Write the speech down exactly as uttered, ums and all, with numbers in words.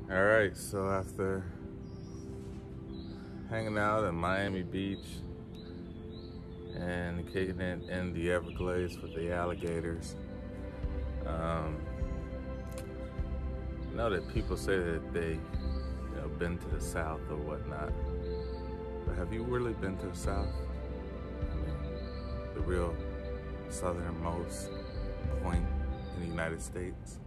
All right, so after hanging out at Miami Beach and kicking it in the Everglades with the alligators, um, I know that people say that they, you know, been to the South or whatnot, but have you really been to the South? I mean, the real southernmost point in the United States?